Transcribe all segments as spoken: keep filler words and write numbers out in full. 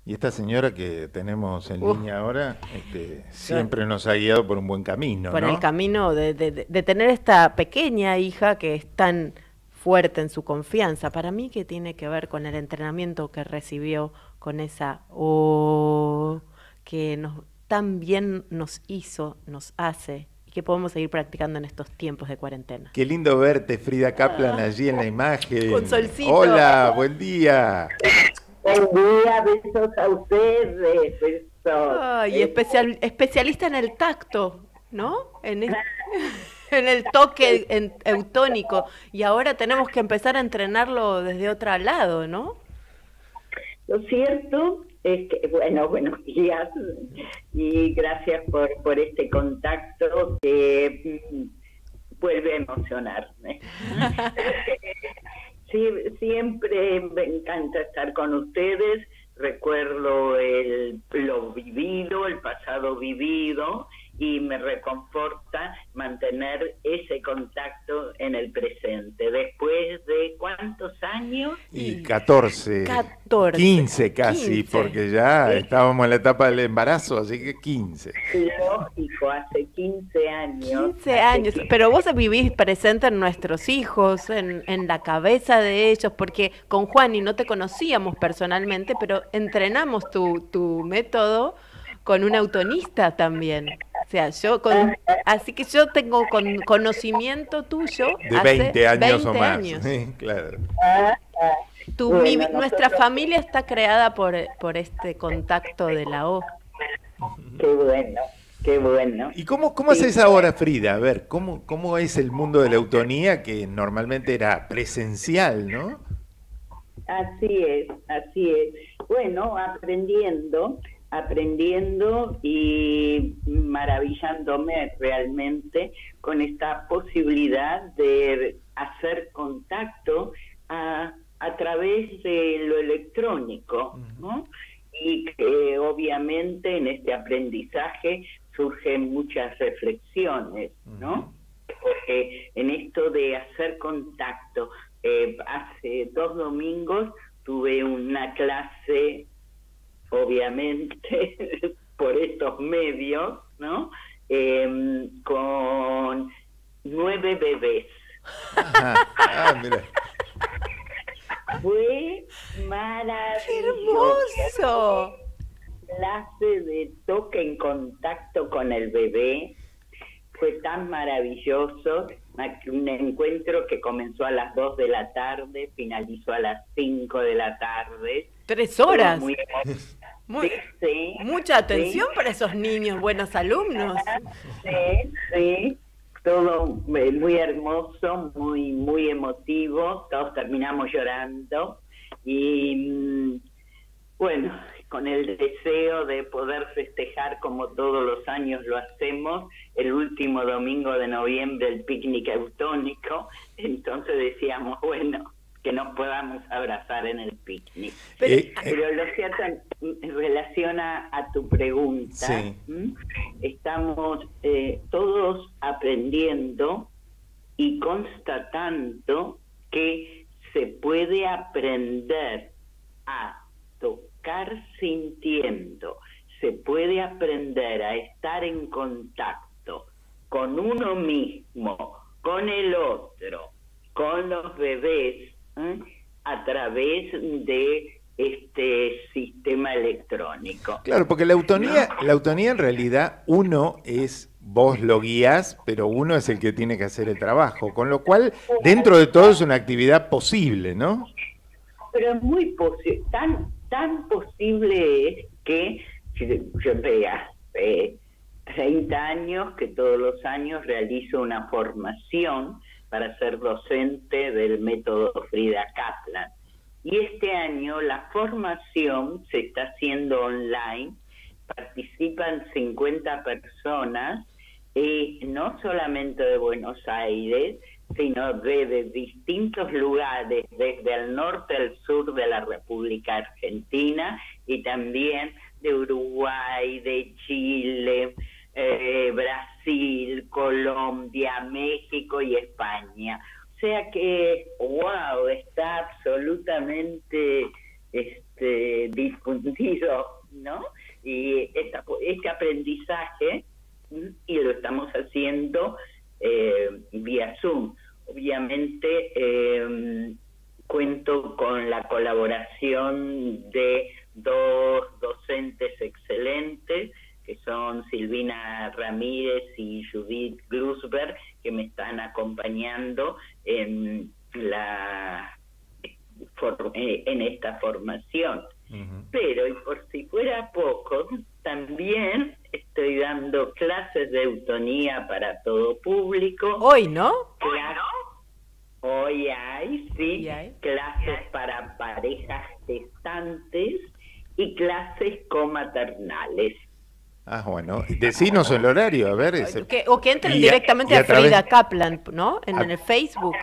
Y esta señora que tenemos en Uf, línea ahora, este, yo- siempre nos ha guiado por un buen camino, por el ¿no? camino de, de- de- de tener esta pequeña hija que es tan fuerte en su confianza, para mí que tiene que ver con el entrenamiento que recibió, con esa oh, que nos tan bien nos hizo, nos hace y que podemos seguir practicando en estos tiempos de cuarentena. Qué lindo verte, Frida Kaplan, allí en la Con imagen. solcito. Hola, buen día. Buen día, besos a ustedes, besos. Ay, Eh, especial, especialista en el tacto, ¿no? En, es- en el toque en- eutónico. Y ahora tenemos que empezar a entrenarlo desde otro lado, ¿no? Lo cierto es que, bueno, buenos días y gracias por, por este contacto que mm, vuelve a emocionarme. Sí, siempre me encanta estar con ustedes, recuerdo el, lo vivido, el pasado vivido, y me reconforta mantener ese contacto en el presente. Después de ¿cuántos años? Y catorce, catorce, quince casi, quince. porque ya Sí. estábamos en la etapa del embarazo, así que quince. Lógico, hace quince años. quince hace años, quince pero vos vivís presente en nuestros hijos, en, en la cabeza de ellos, porque con Juani no te conocíamos personalmente, pero entrenamos tu, tu método con un autonista también. O sea, yo con, así que yo tengo con, conocimiento tuyo De hace veinte años o veinte más. años. Sí, claro. Ah, ah. Tu, Bueno, mi- nosotros- nuestra familia está creada por, por este contacto de la O. Qué bueno, qué bueno. ¿Y cómo, cómo Sí. haces ahora, Frida? A ver, ¿cómo, cómo es el mundo de la eutonía que normalmente era presencial, ¿no? Así es, así es. Bueno, aprendiendo, aprendiendo y maravillándome realmente con esta posibilidad de hacer contacto a, a través de lo electrónico, ¿no? Y que obviamente en este aprendizaje surgen muchas reflexiones, ¿no? Porque en esto de hacer contacto, eh, hace dos domingos tuve una clase, obviamente, por estos medios, ¿no? Eh, con nueve bebés. Ajá. Ah, mira. Fue ¡Qué maravilloso. hermoso! Clase de toque en contacto con el bebé. Fue tan maravilloso, un encuentro que comenzó a las dos de la tarde, finalizó a las cinco de la tarde. Tres horas. Muy, Muy- sí, mucha atención para esos niños, buenos alumnos. sí, sí, todo eh, muy hermoso, muy, muy emotivo, todos terminamos llorando y mm, bueno, con el deseo de poder festejar como todos los años lo hacemos, el último domingo de noviembre el picnic eutónico, entonces decíamos, bueno, que nos podamos abrazar en el picnic. Pero- Eh, eh, Pero lo cierto, en relación a, a tu pregunta, Sí. ¿m? estamos eh, todos aprendiendo y constatando que se puede aprender a tocar sintiendo, se puede aprender a estar en contacto con uno mismo, con el otro, con los bebés, ¿eh? a través de este sistema electrónico. Claro, porque la eutonía, la eutonía en realidad uno es, vos lo guías, pero uno es el que tiene que hacer el trabajo, con lo cual dentro de todo es una actividad posible, ¿no? Pero es muy posible, tan, tan posible es que yo, yo de hace treinta años que todos los años realizo una formación para ser docente del método Frida Kaplan. Y este año la formación se está haciendo online, participan cincuenta personas, y no solamente de Buenos Aires, sino de, de distintos lugares, desde el norte al sur de la República Argentina, y también de Uruguay, de Chile, eh, Brasil, Colombia, México y España. O sea que, wow, está absolutamente este, este, difundido, ¿no? Y esta, este aprendizaje, y lo estamos haciendo eh, vía Zoom. Obviamente eh, cuento con la colaboración de dos docentes excelentes, que son Silvina Ramírez y Judith Glusberg, que me están acompañando en la en esta formación. Uh-huh. Pero, y por si fuera poco, también estoy dando clases de eutonía para todo público. Hoy, ¿no? Claro. Hoy hay, sí, hay? clases para parejas gestantes y clases comaternales. Ah, bueno, decinos el horario, a ver. Ese... Que, o que entren y directamente a, a Frida través... Kaplan, ¿no? En, a... en el Facebook.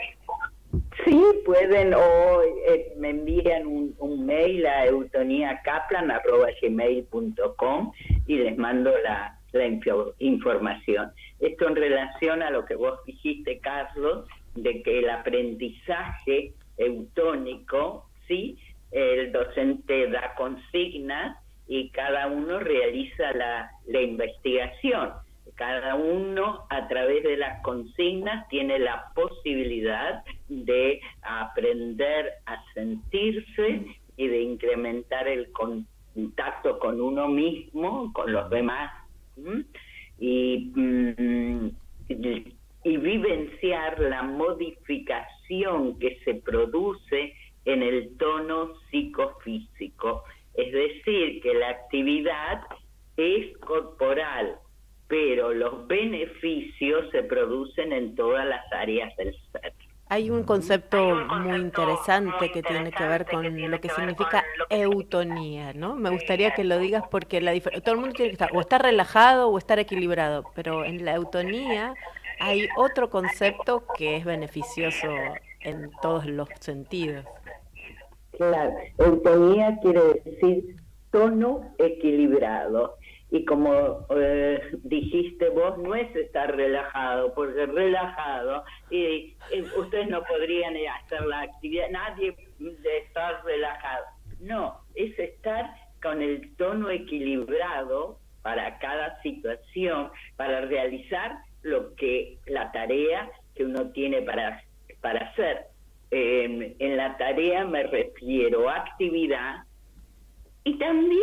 Sí, pueden, o eh, me envían un, un mail a eutoniacaplan arroba gmail punto com y les mando la, la info, información. Esto en relación a lo que vos dijiste, Carlos, de que el aprendizaje eutónico, sí, el docente da consignas y cada uno realiza la, la investigación. Cada uno, a través de las consignas, tiene la posibilidad de aprender a sentirse y de incrementar el contacto con uno mismo, con los demás, ¿m? y, mm, y, y vivenciar la modificación que se produce en el tono psicofísico. Es decir, que la actividad es corporal, pero los beneficios se producen en todas las áreas del ser. Hay un concepto, un concepto muy interesante muy que tiene que ver con que lo que, que significa lo que eutonía, ¿no? Me gustaría que lo digas porque la todo el mundo tiene que estar o estar relajado o estar equilibrado, pero en la eutonía hay otro concepto que es beneficioso en todos los sentidos. Claro, eutonía quiere decir tono equilibrado. Y como eh, dijiste vos, no es estar relajado, porque relajado, y, y ustedes no podrían hacer la actividad, nadie de estar relajado. No, es estar con el tono equilibrado para cada situación, para realizar lo que la tarea que uno tiene para, para hacer. Eh, en la tarea me refiero a actividad y también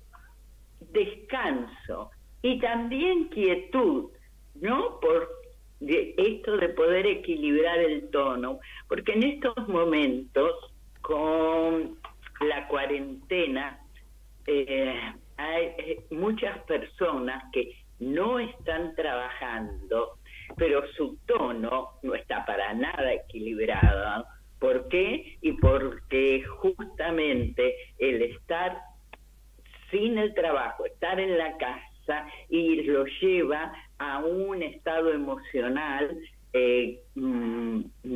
descanso y también quietud, ¿no? Por de esto de poder equilibrar el tono, porque en estos momentos con la cuarentena eh, hay eh, muchas personas que no están trabajando, pero su tono no está para nada equilibrado. ¿Por qué? Y porque justamente el estar sin el trabajo, estar en la casa, y lo lleva a un estado emocional eh, mm,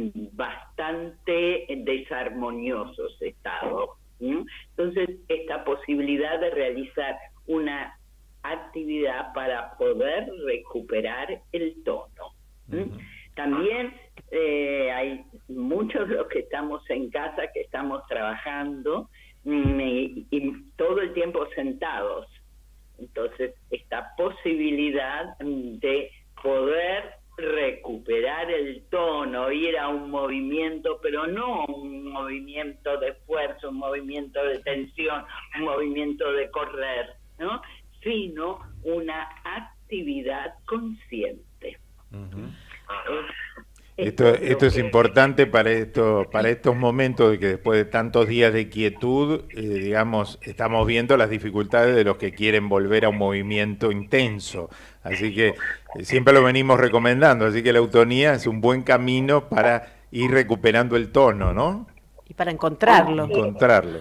bastante desarmonioso ese estado. ¿Mm? Entonces, esta posibilidad de realizar una actividad para poder recuperar el tono. ¿Mm? Uh-huh. También eh, hay muchos de los que estamos en casa, que estamos trabajando, Y, y todo el tiempo sentados. Entonces, esta posibilidad de poder recuperar el tono, ir a un movimiento, pero no un movimiento de esfuerzo, un movimiento de tensión, un movimiento de correr, ¿no? Sino una actividad consciente. Uh-huh. Esto, esto es importante para esto, para estos momentos de que después de tantos días de quietud, eh, digamos, estamos viendo las dificultades de los que quieren volver a un movimiento intenso. Así que eh, siempre lo venimos recomendando, así que la eutonía es un buen camino para ir recuperando el tono, ¿no? Y para encontrarlo. Encontrarlo.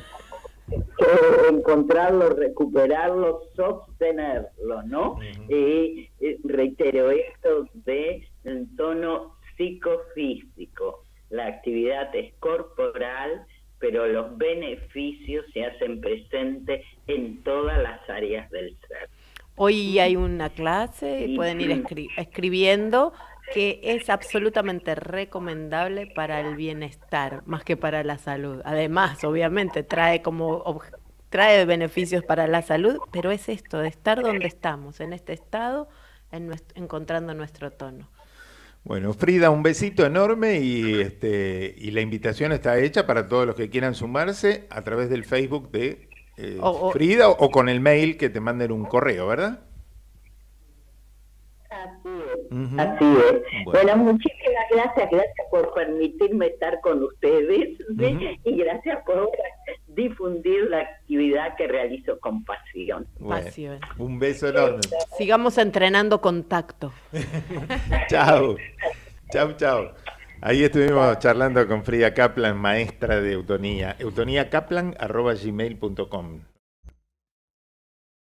Encontrarlo, recuperarlo, sostenerlo, ¿no? Uh-huh. Y eh, reitero esto de el tono psicofísico. La actividad es corporal, pero los beneficios se hacen presentes en todas las áreas del ser. Hoy hay una clase, pueden ir escri- escribiendo que es absolutamente recomendable para el bienestar, más que para la salud. Además, obviamente, trae como trae beneficios para la salud, pero es esto, de estar donde estamos, en este estado, en nuestro, encontrando nuestro tono. Bueno, Frida, un besito enorme y, este, y la invitación está hecha para todos los que quieran sumarse a través del Facebook de eh, o, o, Frida o, o con el mail que te manden un correo, ¿verdad? Así es, uh-huh. así es. Bueno. bueno, muchísimas gracias, gracias por permitirme estar con ustedes, ¿sí? uh-huh. y gracias por difundir la actividad que realizo con pasión. Bueno, pasión. Un beso enorme. Sigamos entrenando contacto. Chao, chao, chao. Ahí estuvimos charlando con Frida Kaplan, maestra de eutonía. eutonía kaplan arroba gmail punto com.